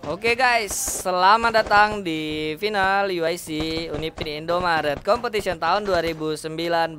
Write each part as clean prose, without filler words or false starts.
Oke guys, selamat datang di final UIC Unipin Indomaret Competition tahun 2019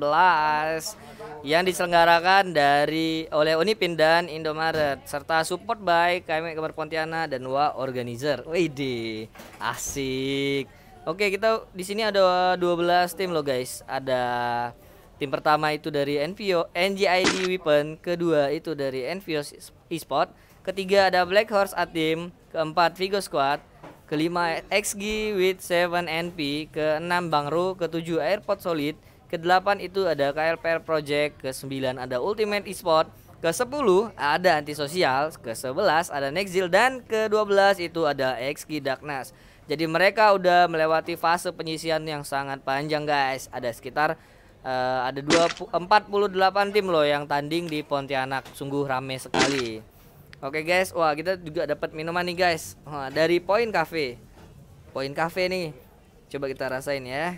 yang diselenggarakan oleh Unipin dan Indomaret serta support by KM Kabar Pontianak dan WA Organizer. Widih, asik. Oke, kita di sini ada 12 tim loh guys. Ada tim pertama itu dari NGID Weapon, kedua itu dari Envios Esport, ketiga ada Black Horse A-Team, keempat Vigo Squad, kelima XG with 7NP, keenam Bangro, ketujuh Airport Solid, ke-8 itu ada KLPR Project, ke-9 ada Ultimate Esport, ke-10 ada Antisosial, ke-11 ada Nexil, dan ke-12 itu ada XG Darkness. Jadi mereka udah melewati fase penyisian yang sangat panjang guys. Ada sekitar ada 48 tim loh yang tanding di Pontianak. Sungguh rame sekali. Oke guys, wah kita juga dapat minuman nih guys. Wah, dari Point Cafe. Point Cafe nih. Coba kita rasain ya.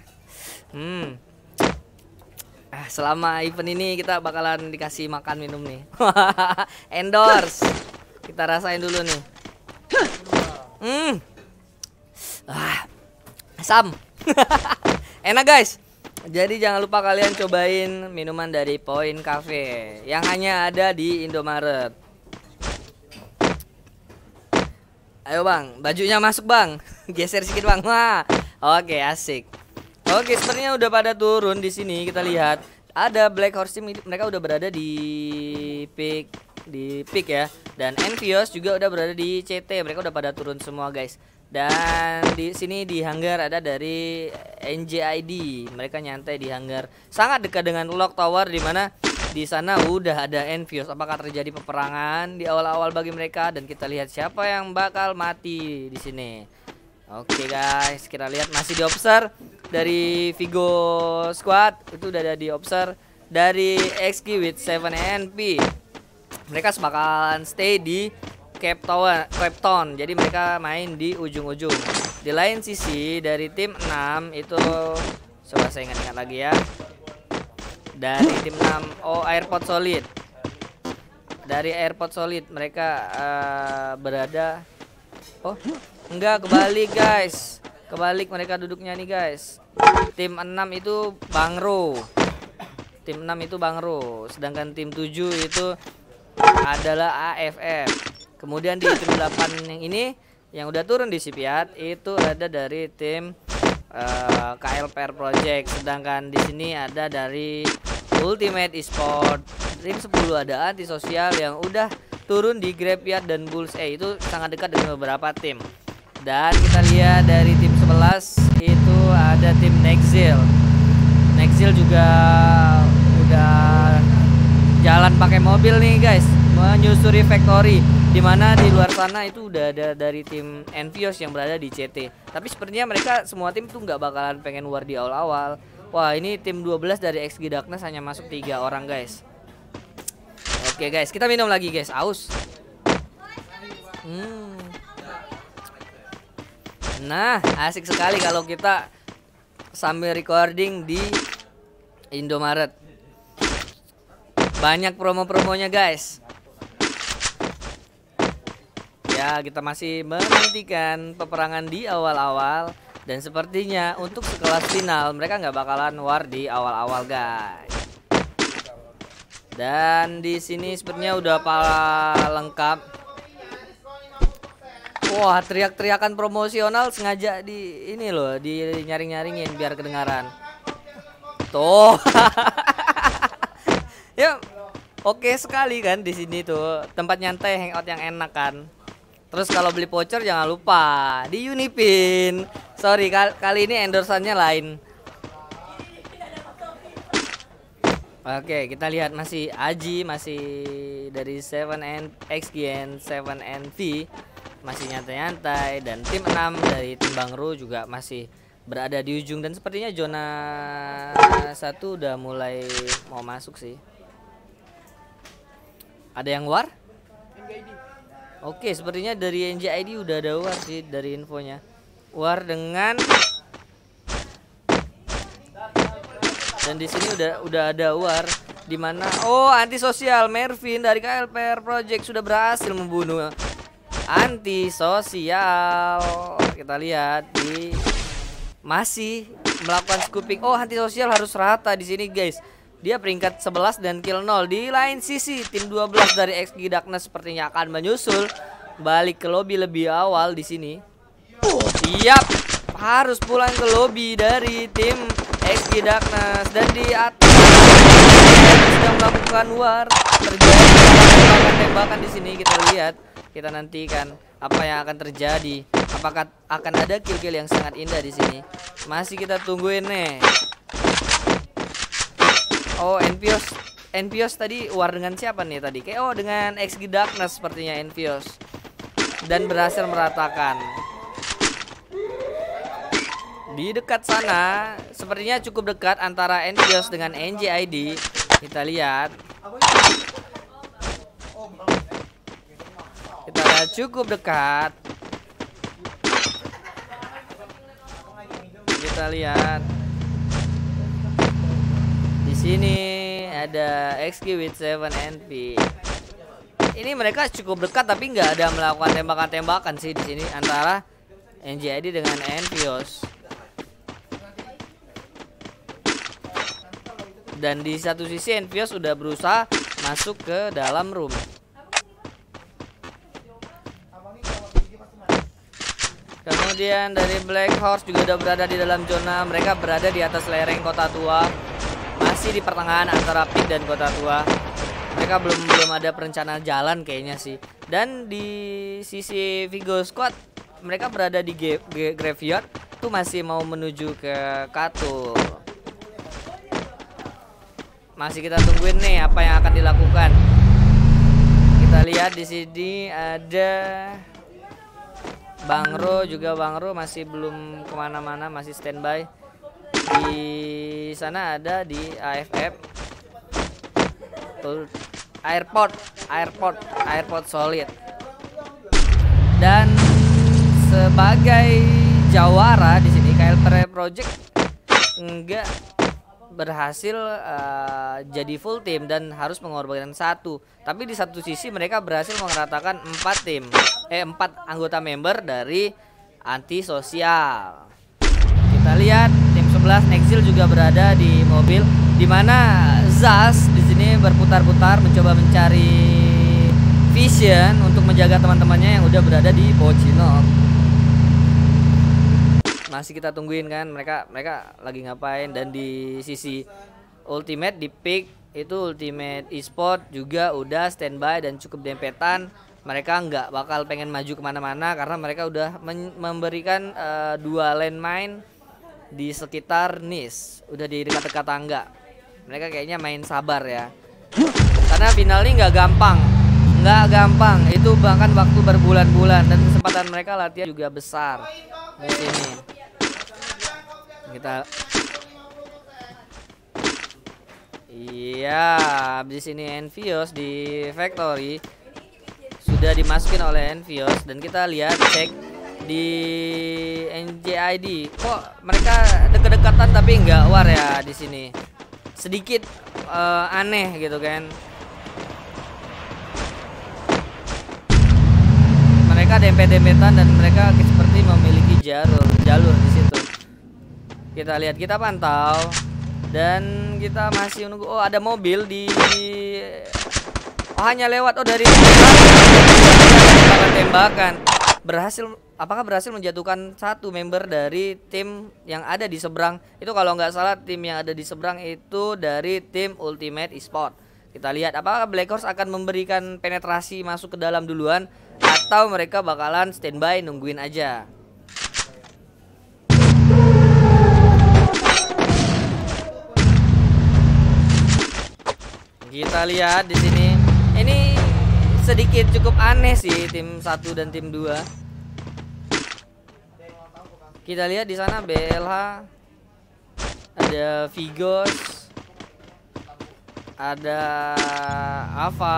Selama event ini kita bakalan dikasih makan minum nih. Endorse. Kita rasain dulu nih. Asam. Enak guys. Jadi jangan lupa kalian cobain minuman dari Point Cafe yang hanya ada di Indomaret. Ayo bang, bajunya masuk bang. Geser sedikit bang. Wah, oke asik. Oke, sepertinya udah pada turun di sini. Kita lihat ada Black Horse Team, mereka udah berada di pick ya. Dan Envios juga udah berada di CT. Mereka udah pada turun semua guys. Dan di sini di hanggar ada dari NJID. Mereka nyantai di hanggar, sangat dekat dengan Lock Tower, di mana di sana udah ada Envios. Apakah terjadi peperangan di awal-awal bagi mereka, dan kita lihat siapa yang bakal mati di sini. Oke guys, kita lihat masih di observe dari Vigo Squad, itu udah ada di observe dari XG with 7NP. Mereka bakalan stay di Cape Town, jadi mereka main di ujung-ujung. Di lain sisi dari tim 6 itu, coba saya ingat-ingat lagi ya. Dari tim 6 Airport Solid. Dari Airport Solid mereka berada. Oh, enggak, kebalik guys. Kebalik mereka duduknya nih guys. Tim 6 itu Bangro. Tim 6 itu Bangro, sedangkan tim 7 itu adalah AFF. Kemudian di tim 8 yang ini yang udah turun di Sipiat itu ada dari tim KLPR Project, sedangkan di sini ada dari Ultimate Esport. Tim 10 ada Antisosial yang udah turun di Graveyard dan Bulls itu sangat dekat dengan beberapa tim. Dan kita lihat dari tim 11 itu ada tim Nexil. Nexil juga udah jalan pakai mobil nih guys, menyusuri factory, dimana di luar sana itu udah ada dari tim Envios yang berada di CT. Tapi sepertinya mereka semua tim tuh nggak bakalan pengen war di awal-awal. Wah, ini tim 12 dari XG Darkness hanya masuk 3 orang guys. Oke guys, kita minum lagi guys, aus. Nah, asik sekali kalau kita sambil recording di Indomaret. Banyak promo-promonya guys. Ya, kita masih menantikan peperangan di awal-awal, dan sepertinya untuk sekelas final mereka nggak bakalan war di awal-awal guys. Dan di sini sepertinya udah lengkap. Wah, teriak-teriakan promosional sengaja di ini loh, di nyaring-nyaringin biar kedengaran. Tuh. Ya, oke sekali kan di sini tuh tempat nyantai hangout yang enak kan. Terus kalau beli voucher jangan lupa di Unipin. Sorry, kali ini endorsannya lain. Oke, kita lihat masih Aji, masih dari 7XGN 7NV masih nyantai-nyantai, dan tim 6 dari tim Bangro juga masih berada di ujung, dan sepertinya zona 1 udah mulai mau masuk sih. Ada yang war? Oke, sepertinya dari NJID udah ada war sih dari infonya. War dengan, dan di sini udah ada war di mana Antisosial Mervin dari KLPR Project sudah berhasil membunuh Antisosial. Kita lihat di masih melakukan scooping. Oh, Antisosial harus rata di sini, guys. Dia peringkat 11 dan kill 0. Di lain sisi, tim 12 dari XG Darkness sepertinya akan menyusul balik ke lobby lebih awal di sini. Siap, harus pulang ke lobby dari tim XG Darkness. Dan di atas sedang melakukan war. Terjadi tembakan di sini. Kita lihat, kita nantikan apa yang akan terjadi. Apakah akan ada kill-kill yang sangat indah di sini? Masih kita tungguin nih. Oh, Envious tadi war dengan siapa nih tadi? Kayak oh dengan XG Darkness sepertinya Envious. Dan berhasil meratakan. Di dekat sana sepertinya cukup dekat antara Envious dengan NJID. Kita lihat. Kita lihat cukup dekat. Kita lihat. Di sini ada XG with 7 NP. Ini mereka cukup dekat tapi nggak ada melakukan tembakan-tembakan sih di sini antara NJID dengan Envious. Dan di satu sisi Envious sudah berusaha masuk ke dalam room. Kemudian dari Black Horse juga udah berada di dalam zona. Mereka berada di atas lereng Kota Tua. Masih di pertengahan antara Pit dan Kota Tua. Mereka belum ada perencanaan jalan kayaknya sih. Dan di sisi Vigo Squad mereka berada di Graveyard. Itu masih mau menuju ke Katul. Masih kita tungguin nih apa yang akan dilakukan. Kita lihat di sini ada Bang Ro juga. Bang Ro masih belum kemana-mana, masih standby. Di sana ada di AFF Airport Solid. Dan sebagai jawara di sini KLPR Project enggak berhasil jadi full tim dan harus mengorbankan satu. Tapi di satu sisi mereka berhasil mengeratakan 4 anggota member dari Antisosial. Kita lihat tim 11 Nexil juga berada di mobil, di mana Zaz di sini berputar-putar mencoba mencari vision untuk menjaga teman-temannya yang udah berada di Pochinok. Masih kita tungguin kan mereka lagi ngapain. Dan di sisi Ultimate di pick itu Ultimate Esport juga udah standby dan cukup dempetan. Mereka nggak bakal pengen maju kemana-mana karena mereka udah memberikan 2 landmine di sekitar Nis, udah di dekat-dekat tangga. Mereka kayaknya main sabar ya, karena final ini nggak gampang. Itu bahkan waktu berbulan-bulan dan kesempatan mereka latihan juga besar di sini. Kita di sini Envious di Factory sudah dimasukin oleh Envious. Dan kita lihat cek di NJID, kok mereka deket-dekatan tapi nggak war ya di sini. Sedikit aneh gitu kan. Mereka dempet-dempetan dan mereka seperti memiliki jalur di situ. Kita lihat, kita pantau dan kita masih menunggu. Oh, ada mobil di hanya lewat dari tembakan. Apakah berhasil menjatuhkan satu member dari tim yang ada di seberang? Itu kalau nggak salah tim yang ada di seberang itu dari tim Ultimate Esport. Kita lihat apakah Black Horse akan memberikan penetrasi masuk ke dalam duluan atau mereka bakalan standby nungguin aja. Kita lihat di sini. Ini sedikit cukup aneh sih tim 1 dan tim 2. Kita lihat di sana BLH, ada Vigos, ada Ava,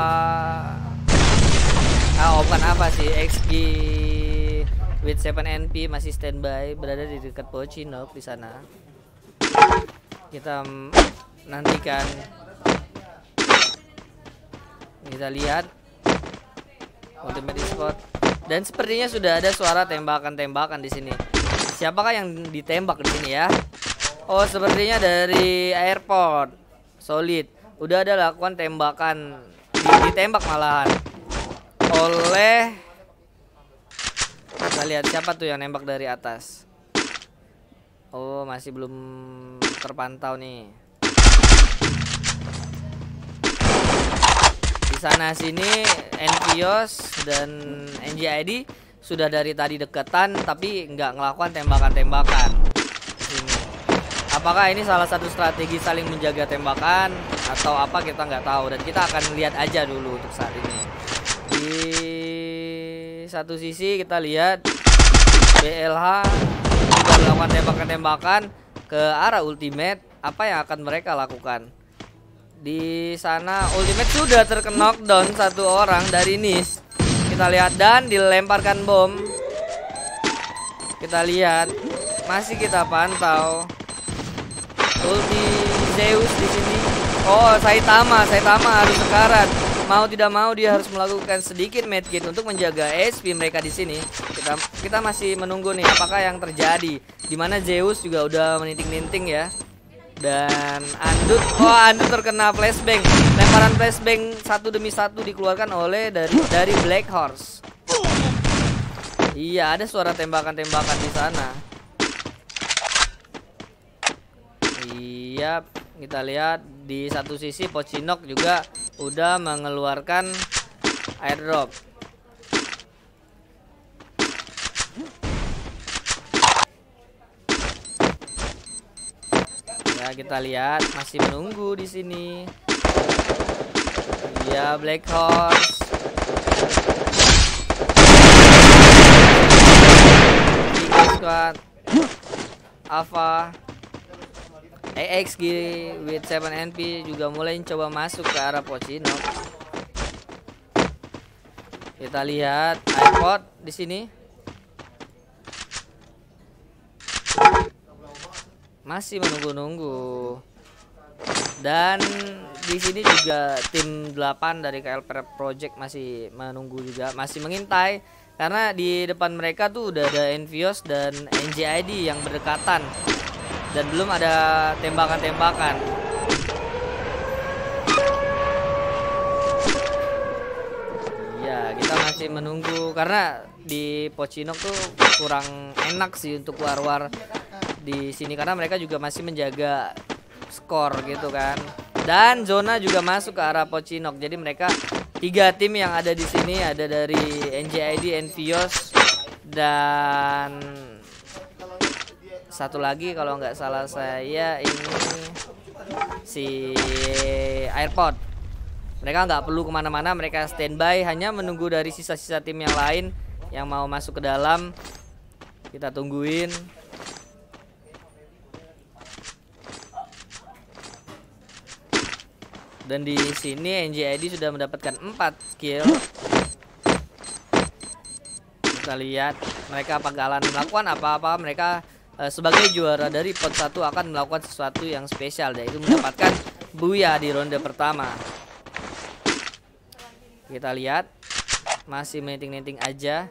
bukan Ava sih, XG with 7 NP masih standby berada di dekat Pochinok di sana. Kita nantikan. Kita lihat Ultimate Esport Dan sepertinya sudah ada suara tembakan-tembakan di sini. Siapakah yang ditembak di sini ya? Oh, sepertinya dari airport. Solid. Udah ada lakukan tembakan, ditembak malahan oleh, kita lihat siapa tuh yang nembak dari atas. Oh, masih belum terpantau nih. Di sana sini Envious dan NJID sudah dari tadi deketan tapi nggak ngelakukan tembakan-tembakan. Apakah ini salah satu strategi saling menjaga tembakan atau apa, kita nggak tahu, dan kita akan lihat aja dulu untuk saat ini. Di satu sisi kita lihat BLH juga melakukan tembakan-tembakan ke arah Ultimate. Apa yang akan mereka lakukan? Di sana Ultimate sudah terkena knockdown satu orang dari Nis. Kita lihat dan dilemparkan bom. Kita lihat, masih kita pantau. Ulti Zeus di sini. Oh, Saitama harus sekarat. Mau tidak mau dia harus melakukan sedikit medkit untuk menjaga HP mereka di sini. Kita masih menunggu nih apakah yang terjadi. Dimana Zeus juga udah meninting-ninting ya. Dan Andut, Andut terkena flashbang. Lemparan flashbang satu demi satu dikeluarkan oleh dari Black Horse. Iya, ada suara tembakan-tembakan di sana. Iya, kita lihat di satu sisi Pochinok juga udah mengeluarkan airdrop. Ya, kita lihat masih menunggu di sini. Ya, Black Horse. Squad Alpha EXG with 7NP juga mulai coba masuk ke arah Pochinok. Kita lihat iPod di sini. Masih menunggu-nunggu. Dan di sini juga tim 8 dari KL Project masih menunggu juga, masih mengintai karena di depan mereka tuh udah ada Envious dan NJID yang berdekatan dan belum ada tembakan-tembakan. Ya, kita masih menunggu karena di Pochinok tuh kurang enak sih untuk war-war di sini karena mereka juga masih menjaga skor gitu kan. Dan zona juga masuk ke arah Pochinok. Jadi mereka 3 tim yang ada di sini ada dari NJID, Envious, dan satu lagi kalau nggak salah saya ini si Airport. Mereka nggak perlu kemana-mana, mereka standby hanya menunggu dari sisa-sisa tim yang lain yang mau masuk ke dalam. Kita tungguin. Dan di sini NJID sudah mendapatkan 4 kill. Kita lihat mereka bakalan melakukan apa-apa. Mereka sebagai juara dari pot 1 akan melakukan sesuatu yang spesial, yaitu mendapatkan Buya di ronde pertama. Kita lihat masih meeting-meeting aja.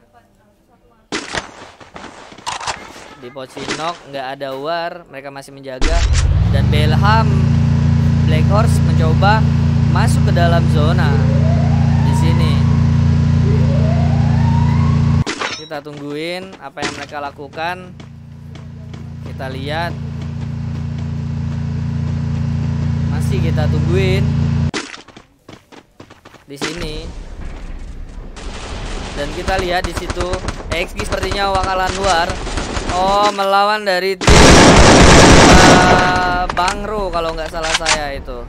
Di Pochinok nggak ada war, mereka masih menjaga. Dan Belham Black Horse mencoba masuk ke dalam zona di sini. Kita tungguin apa yang mereka lakukan. Kita lihat. Masih kita tungguin di sini. Dan kita lihat di situ EXG sepertinya bakalan luar. Oh, melawan dari tim Bangro kalau nggak salah saya itu.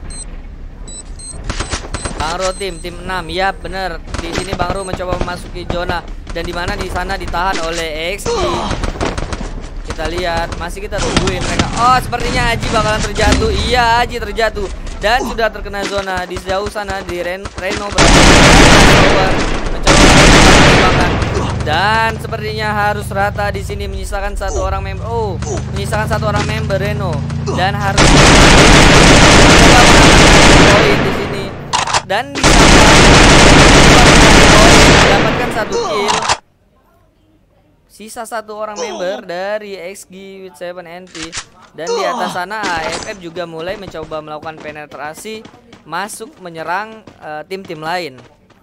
Bangro tim 6. Ya, bener. Di sini Bangro mencoba memasuki zona dan di mana di sana ditahan oleh EXG. Kita lihat, masih kita tungguin mereka. Oh, sepertinya Aji bakalan terjatuh. Iya, Aji terjatuh dan sudah terkena zona di jauh sana di Reno mencoba dan sepertinya harus rata di sini, menyisakan satu orang member. Oh, menyisakan satu orang member Reno dan harus poin di sini dan bisa mendapatkan 1 kill. Sisa 1 orang member dari XG with 7 NP. Dan di atas sana AFF juga mulai mencoba melakukan penetrasi masuk menyerang tim-tim lain.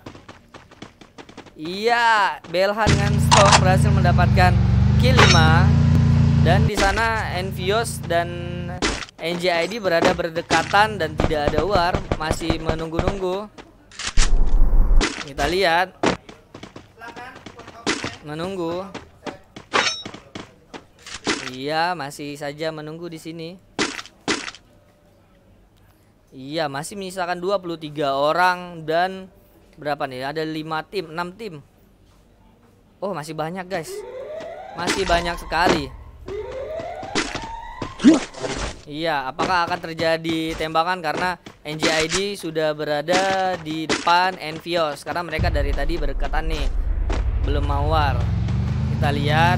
Iya, Belha dengan Storm berhasil mendapatkan kill 5. Dan di sana Envious dan NJID berada berdekatan dan tidak ada war, masih menunggu-nunggu. Kita lihat. Menunggu. Iya, masih saja menunggu di sini. Iya, masih menyisakan 23 orang dan berapa nih? Ada 5 tim, 6 tim. Oh, masih banyak, guys. Masih banyak sekali. Iya, apakah akan terjadi tembakan karena NJID sudah berada di depan Envious karena mereka dari tadi berdekatan nih. Belum mau war. Kita lihat.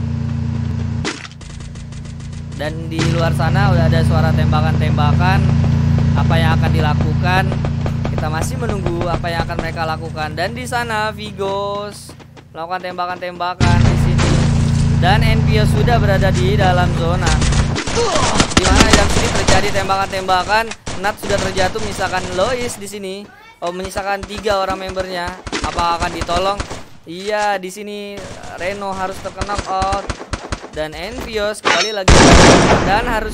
Dan di luar sana udah ada suara tembakan-tembakan. Apa yang akan dilakukan? Kita masih menunggu apa yang akan mereka lakukan. Dan di sana Vigos melakukan tembakan-tembakan di sini. Dan Envious sudah berada di dalam zona. Di mana jam sini terjadi tembakan-tembakan. Nat sudah terjatuh, misalkan Lois di sini. Oh, menyisakan 3 orang membernya. Apakah akan ditolong? Iya, di sini Reno harus terkena out. Dan Envious kembali lagi dan harus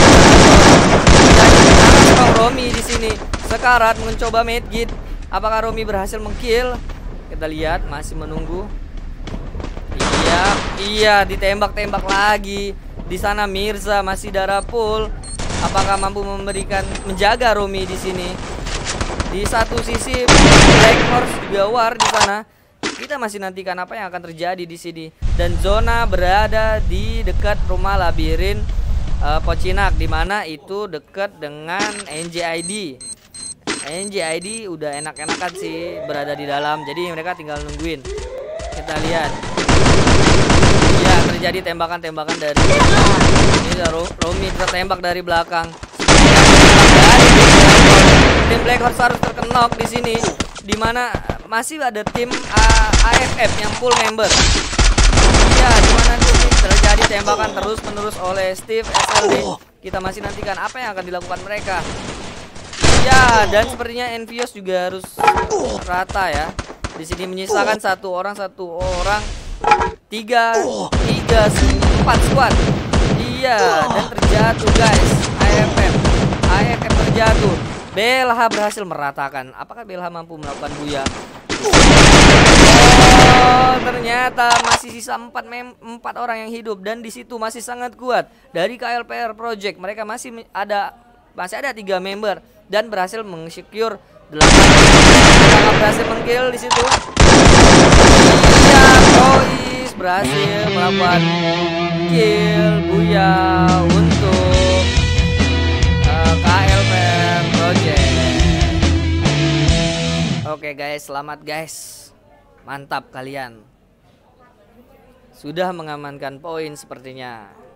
Romi di sini sekarat mencoba medkit. Apakah Romi berhasil mengkill? Kita lihat, masih menunggu. Iya, ditembak-tembak lagi. Di sana Mirza masih darah full. Apakah mampu menjaga Romi di sini? Di satu sisi Black Horse juga war di sana. Kita masih nantikan apa yang akan terjadi di sini. Dan zona berada di dekat rumah labirin Pocinak, di mana itu dekat dengan NJID. NJID udah enak-enakan sih berada di dalam. Jadi mereka tinggal nungguin. Kita lihat. Ya, terjadi tembakan-tembakan dari ini. Romi tertembak dari belakang. Tim Black Horse harus terkenok di sini. Di mana masih ada tim AFF yang full member. Iya, di mana terjadi tembakan terus-menerus oleh Steve SLD. Kita masih nantikan apa yang akan dilakukan mereka. Ya, dan sepertinya Envious juga harus rata ya. Di sini menyisakan 1 orang, 3, 4 squad. Iya, dan terjatuh guys. AFF terjatuh. Belha berhasil meratakan. Apakah Belha mampu melakukan buya? Oh, ternyata masih sisa 4 orang yang hidup dan di situ masih sangat kuat dari KLPR Project. Mereka masih ada 3 member dan berhasil meng-secure 8. Apakah berhasil meng-kill di situ? Iya, Rois berhasil melakukan kill buya untuk KLPR Project. Oke guys, selamat guys. Mantap kalian. Sudah mengamankan poin sepertinya.